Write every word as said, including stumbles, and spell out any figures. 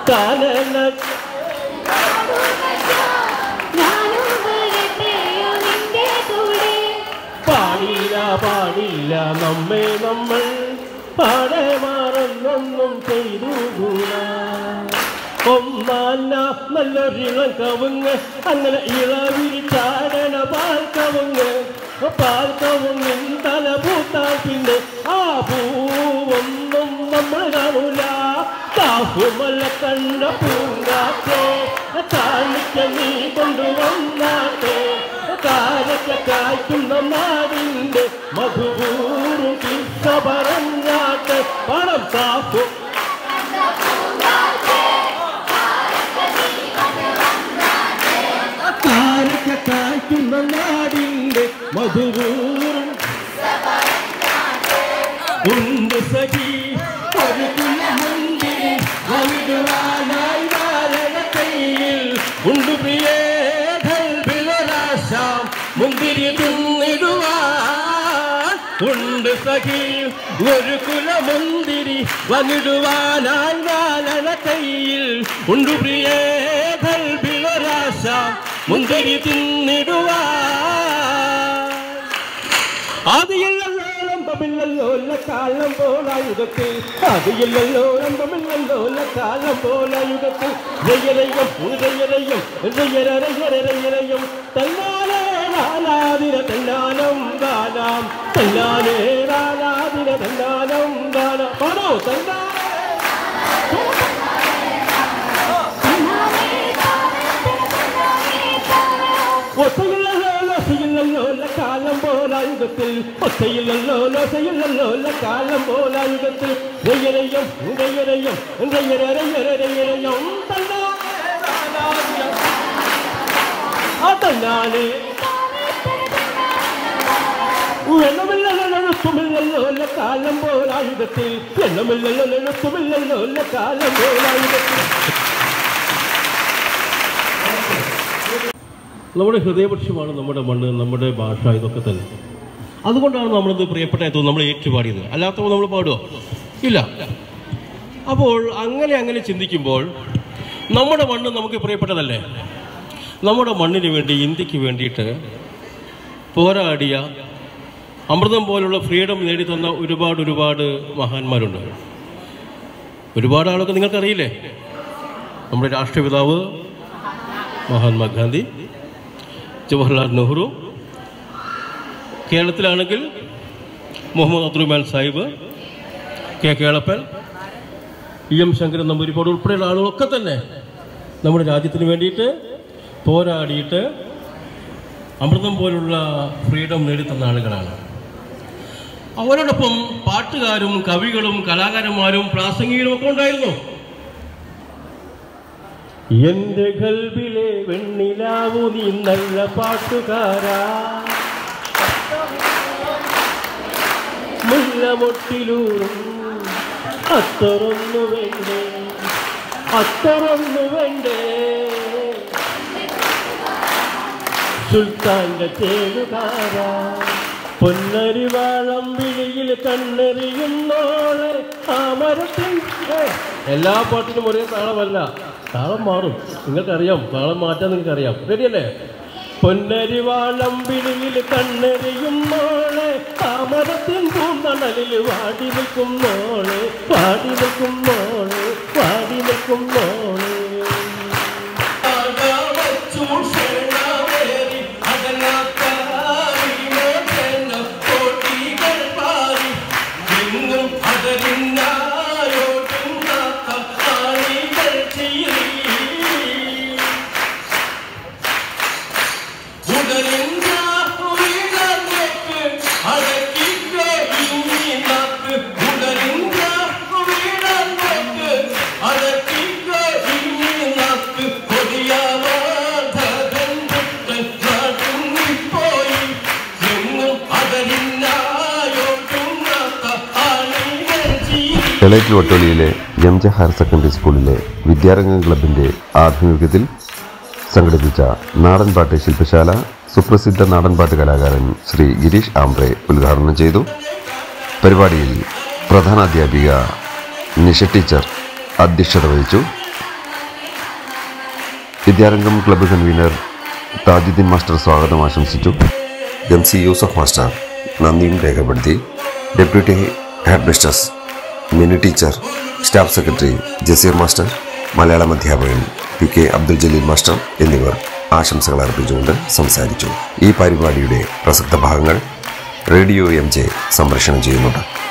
കാനന പാടില്ല പാടില്ല നമ്മെ നമ്മൾ പാടെ മാറുന്നൊന്നും ചെയ്തുകൂടാ. ഒന്നാന നല്ലൊരിളം കവുങ്ങ് അങ്ങനെ ഇളവിരിച്ചാടണ പാൽ കവുങ്ങ്. പാൽ കവുങ്ങിൻ തല പൂത്താൽ പിന്നെ ആ പൂവൊന്നും നമ്മൾ കാണൂല. കാഹുമല്ല കണ്ട പൂങ്കാറ്റേ കാണിക്ക നീ കൊണ്ടുവന്നാട്ടെ. കാരക്ക കായ്ക്കുന്ന നാടിൻ്റെ മധുപൂറും കിസ്സ പറഞ്ഞാട്ടെ. പണം കാപ്പു കാരക്ക കായ്ക്കുന്ന നാടിൻ്റെ മധുപൂറും ഉണ്ട് സഖി ഒരു കുലമുണ്ടിൽ വന്നിടുവാനായി വാരണ കയ്യിൽ ഉണ്ട് പ്രിയേ മുന്തിരി തിന്നിടുവാൻ ഉണ്ട് സഖി ഒരു കുലമുന്തിരി വന്നിടുവാനായി വാലണ കയ്യിൽ ഉണ്ട് പ്രിയേ കൽബിലൊരാശ മുന്തിരി തിന്നിടുവാൻ. ആദിയില്ലല്ലോ ലംബമില്ലല്ലോ കാലം പോലായുധത്തിൽ. ആദിയില്ലല്ലോ ലംബമില്ലല്ലോ കാലം പോലായുധത്തിൽ. രയരയും രയരയും രയരരയരയരയും തന്നാലേ രാലാതിര തന്നാനം ഗാനാം. തന്നാലേ രാലാതിര തന്നാനം ഗാനാം. പാടോ തന്നാലേ ഒസയില്ലല്ലോ കാലം പോലായുധത്തിൽ. ഒസയില്ലല്ലോ ലോസയില്ലല്ലോ കാലം പോലായുധത്തിൽ. രയരയും രയരയും രയരരയരയരയും തന്നാലേ എണ്ണമില്ലല്ലോ കാലം പോലായുധത്തിൽ. എണ്ണമില്ലല്ലോ കാലം പോലായുധത്തിൽ. നമ്മുടെ ഹൃദയപക്ഷമാണ് നമ്മുടെ മണ്ണ്, നമ്മുടെ ഭാഷ, ഇതൊക്കെ തന്നെ. അതുകൊണ്ടാണ് നമ്മളിത് പ്രിയപ്പെട്ട നമ്മൾ ഏറ്റുപാടിയത്. അല്ലാത്തപ്പോൾ നമ്മൾ പാടുമോ? ഇല്ല. അപ്പോൾ അങ്ങനെ അങ്ങനെ ചിന്തിക്കുമ്പോൾ നമ്മുടെ മണ്ണ് നമുക്ക് പ്രിയപ്പെട്ടതല്ലേ? നമ്മുടെ മണ്ണിന് വേണ്ടി, ഇന്ത്യക്ക് വേണ്ടിയിട്ട് പോരാടിയ, അമൃതം പോലുള്ള ഫ്രീഡം നേടിത്തന്ന ഒരുപാട് ഒരുപാട് മഹാന്മാരുണ്ട്. ഒരുപാട് ആളൊക്കെ നിങ്ങൾക്കറിയില്ലേ? നമ്മുടെ രാഷ്ട്രപിതാവ് മഹാത്മാഗാന്ധി, ജവഹർലാൽ നെഹ്റു, കേരളത്തിലാണെങ്കിൽ Muhammad Abdurahman Sahib, K Kelappan, E M Sankaran Namboodiripad ഉൾപ്പെടെയുള്ള ആളുകളൊക്കെ തന്നെ നമ്മുടെ രാജ്യത്തിന് വേണ്ടിയിട്ട് പോരാടിയിട്ട് അമൃതം പോലുള്ള ഫ്രീഡം നേടിത്തന്ന ആളുകളാണ്. അവരോടൊപ്പം പാട്ടുകാരും കവികളും കലാകാരന്മാരും പ്രാസംഗികരും ഒക്കെ ഉണ്ടായിരുന്നു. എന്റെ ഖൽബിലെ വെണ്ണിലാവു നീ നല്ല പാട്ടുകാരാ, മുല്ലമൊട്ടിലൂറും അത്തറൊന്നു വേണ്ടേ, അത്തറൊന്നു വേണ്ടേ, സുൽത്താന്റെ തേടുകാരാ, പൊന്നരിവാളം വിളിയിൽ കണ്ണെറിയുന്നോളെ ആ മരത്തിൽ. എല്ലാ പാട്ടിനും ഒരേ താളമല്ല, താളം മാറും. നിങ്ങൾക്കറിയാം, താളം മാറ്റാൻ നിങ്ങൾക്കറിയാം. റെഡിയല്ലേ? പൊന്നരിവാളം വിളിയിൽ കണ്ണെറിയുന്നോളെ ആ മരത്തിൻ പൂന്തണലിൽ വാടി നിൽക്കുന്നോളെ, വാടി നിൽക്കുന്നോളെ, വാടി നിൽക്കുന്നോളെ. എളേറ്റിൽ വട്ടോളിയിലെ എം ജെ ഹയർ സെക്കൻഡറി സ്കൂളിലെ വിദ്യാരംഗം ക്ലബിൻ്റെ ആഭിമുഖ്യത്തിൽ സംഘടിപ്പിച്ച നാടൻപാട്ട് ശില്പശാല സുപ്രസിദ്ധ നാടൻപാട്ട് കലാകാരൻ ശ്രീ ഗിരീഷ് ആംബ്രെ ഉദ്ഘാടനം ചെയ്തു. പരിപാടിയിൽ പ്രധാനാധ്യാപിക നിഷ ടീച്ചർ അധ്യക്ഷത വഹിച്ചു. Vidyarangam club convener Tajuddin master സ്വാഗതം ആശംസിച്ചു. എം സി യൂസഫ് മാസ്റ്റർ നന്ദിയും രേഖപ്പെടുത്തി. Deputy head mistress, Mini teacher, staff secretary Jaseer master, Malayalam അധ്യാപകൻ P K Abdul Jaleel master എന്നിവർ ആശംസകൾ അർപ്പിച്ചുകൊണ്ട് സംസാരിച്ചു. ഈ പരിപാടിയുടെ പ്രസക്ത ഭാഗങ്ങൾ റേഡിയോ എം ജെ സംപ്രേഷണം ചെയ്യുന്നുണ്ട്.